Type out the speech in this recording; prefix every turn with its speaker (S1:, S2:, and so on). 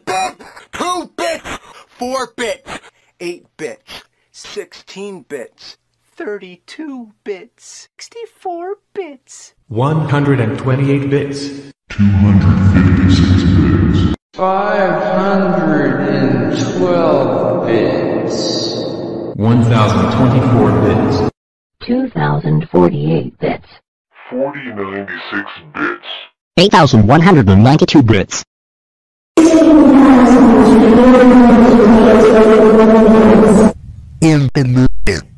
S1: 2 bits, 4 bits, 8 bits, 16 bits, 32 bits, 64 bits,
S2: 128 bits,
S3: 256 bits,
S4: 512 bits,
S2: 1024 bits,
S5: 2048 bits,
S3: 4096 bits,
S6: 8192 bits.
S7: Infinite.